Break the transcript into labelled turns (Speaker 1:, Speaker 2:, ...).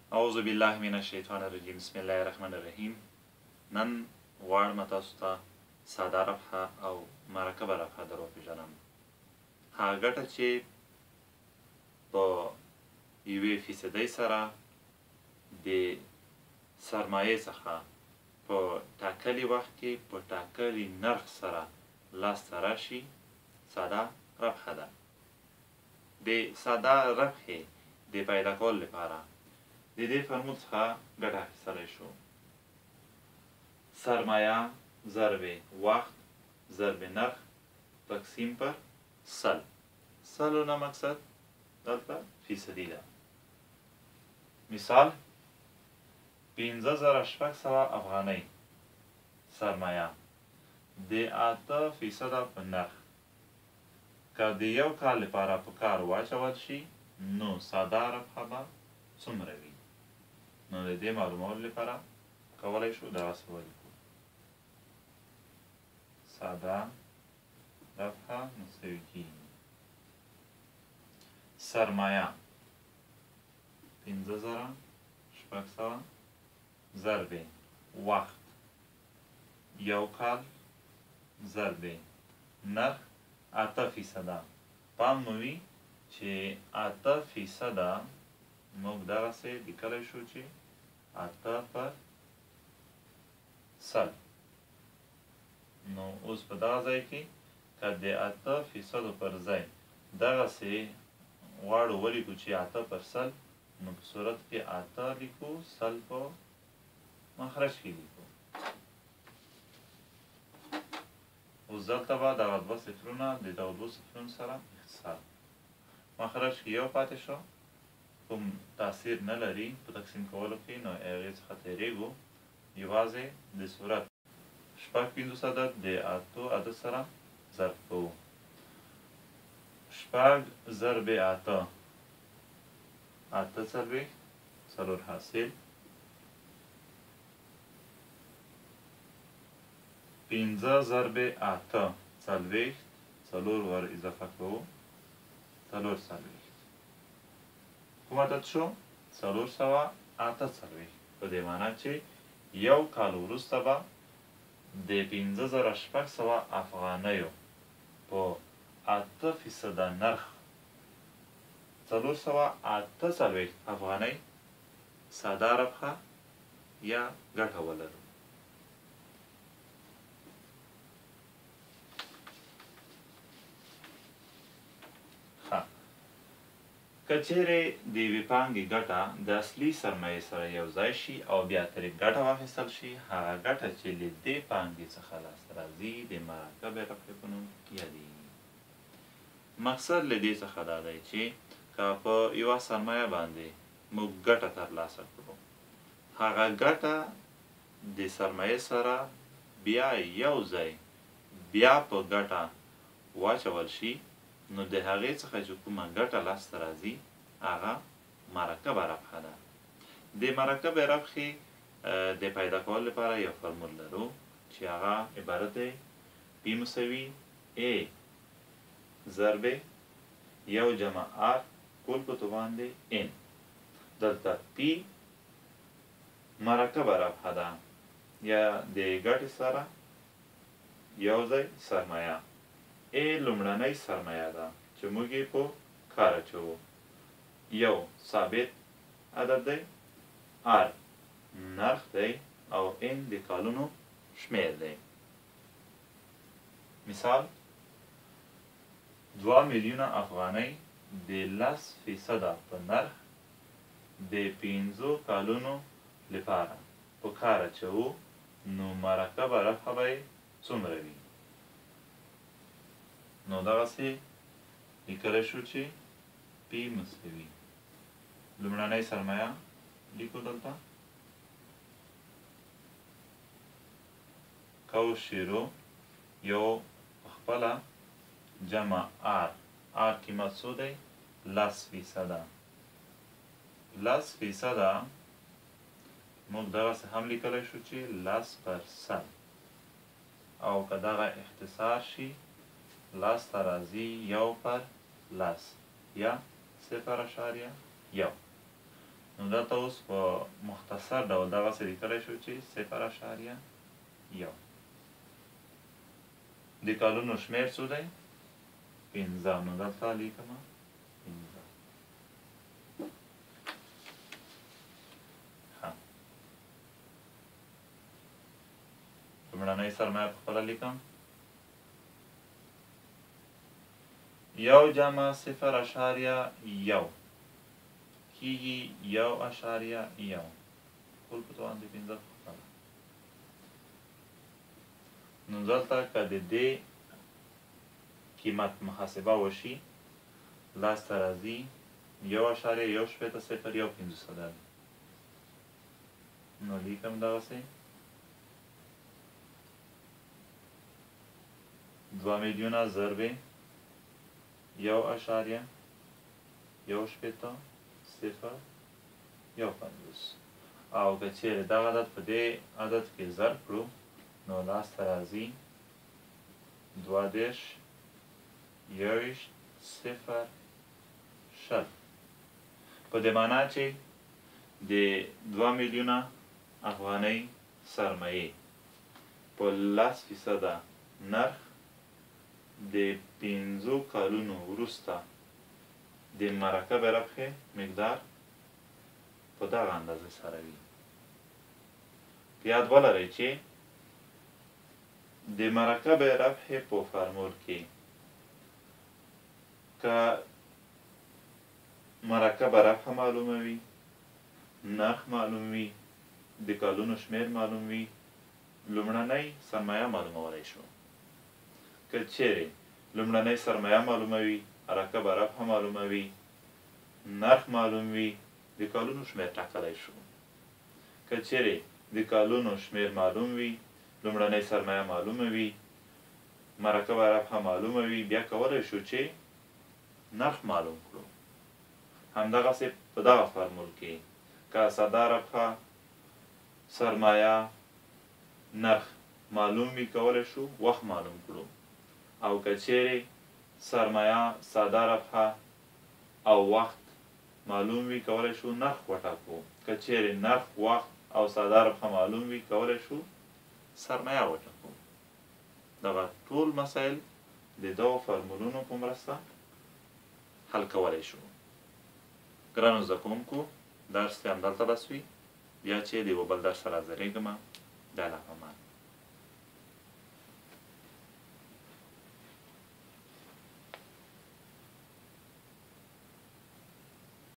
Speaker 1: اعوذ بالله من الشیطان الرجیم بسم الله الرحمن الرحیم. نن غواړم تاسو ته ساده رفعه او مرکبه رفعه در وپېژنم. هغه ګټه چې په 1% سره د سرمایې څخه په ټاکلي وخت کې په ټاکلي نرخ سره لاسته راشي ساده رفعه ده. د ساده رفعې د پیدا کولو لپاره د دې فرمول څخه ګټه اخیستلی شو. سرمایه ضرب وقت ضرب نرخ تقسیم پر سل. سلو نه مقصد دلته فیصدي ده. مثال 15600 افغانۍ سرمایه د 8% په نرخ که د یو کال لپاره په کار واچول شي نو ساده رفعه به څومره وي؟ نو د دې معلومولو لپاره کولی شو دغسې ولیکو. ساده رفعه مساوي کېږي سرمایه 15600 ضرب وقت یو کال ضرب نرخ 8%. پام مو وي چې 8% موږ دغسې لیکلی شو چې 8 پر سل. نو اوس په دغه ځای کې که د 8% پر ځای دغسې غواړو ولیکو چې 8 پر سل، نو په صورت کې 8 لیکو، سل په مخرج کې لیکو. اوس دلته به دغه دوه صفرونه د دغه دوه صفرونو سره اختصار. مخرج کې یو پاتې شو، کوم تاثیر نه لري په تقسیم کولو کې، نو هغې څخه تېرېږو. یوازې د صورت 5 عدد د 8 عدد سره ضرب کوو. 6 ضرب 8 څلوېښت څلور حاصل. 5 ضرب 8 څلوېښت څلور ور اضافه کوو 440. کوم عدد شو؟ 448. په دې معنا چې یو کال وروسته به د 15600 افغانیو په 8% نرخ 448 افغانۍ ساده رفعه یا ګټه ولرو. که چیرې د یوې پانګې ګټه د اصلي سرمایې سره یو ځای شي او بیا ترې ګټه واخیستل شي، هغه ګټه چې له دې پانګې څخه لاسته راځي د مرکبې رفعې په نوم یادېږي. مقصد له دې څخه دا دی چې که په یوه سرمایه باندې موږ ګټه ترلاسه کړو، هغه ګټه د سرمایې سره بیا یو ځای بیا په ګټه واچول شي، نو د هغې څخه چې کومه ګټه لاسته راځي هغه مرکبه رفعه ده. د مرکبې رفعې د پیدا کولو لپاره یو فرمول لرو چې هغه عبارت دی پی مساوي A ضرب یو جمع R کل په تو باندې N. دلته پی مرکبه رفعه ده یا د ګټې سره یو ځای سرمایه. A لومړنۍ سرمایه ده چې موږ یې په کار اچوو. یو ثابت عدد دی، R نرخ دی او N د کالونو شمیر دی. مثال 2 میلیونه افغانۍ د 10% په نرخ د 5 کالونو لپاره په کار اچوو، نو مرکبه رفعه به یې څومره وي؟ نو دغسې لیکلی شو چې پی مساوي لومړنۍ سرمایه لیکو دلته کوس شیرو یو پخپله جمع R قیمت څو دی؟ 10%. 10% موږ دغسې هم لیکلی شو چې 10 پر سل، او که دغه اختصار شي لاسته راځي 1 پر 10 یا 0.1. نو دلته اوس په مختصر ډول دغسې لیکلی شو چې 0.1 د کالونو شمېر څو دی 15 نو دلته لیکمه 15 لومړنۍ سرمایه په خپله لیکم 1 جمع 0.1 کېږي 1.1 ټول په توان د 15 په خپله نو دلته که د دې قیمت محاسبه وشي لاسته راځي 1.1 نو لیکم دغسې 2 میلیونه ضرب 1.1 او که چیرې دغه عدد په دې عدد کې ضرب کړو نو لاسته راځي 2.1 په دې معنا چې د 2 میلیونه افغانۍ سرمایې په 10% نرخ د 15 کالونو وروسته د مرکب ربح مقدار په دغه اندازه سره وي یاد ولرئ چې د مرکب ربح په فارمول کې که مرکب ربح معلومه وي نرخ معلوم وي د کالونو شمېر معلوم وي لومړنۍ سرمایه معلومولی شو که چیرې لومړنۍ سرمایه معلومه وي مرکب ربح معلومه وي نرخ معلوم وي د کالونو شمېر ټاکلی شو که چیرې د کالونو شمېر معلوم وي لومړنۍ سرمایه معلومه وي مرکب ربح معلومه وي بیا کولی شو چې نرخ معلوم کړو همدغسې په دغه فارمول کې که ساده ربح سرمایه نرخ معلوم وي کولی شو وخت معلوم کړو او که چیرې سرمایه ساده ربح او وخت معلوم وي کولی شو نرخ وټاکو که چیرې نرخ وخت او ساده ربح معلوم وي کولی شو سرمایه وټاکو دغه ټول مسایل د دغو فارمولونو په مرسته حل کولی شو ګرانو زده کوونکو درس کې همدلته بس وي بیا چې د یوه بل درس سره حاضرېږم د الله په امان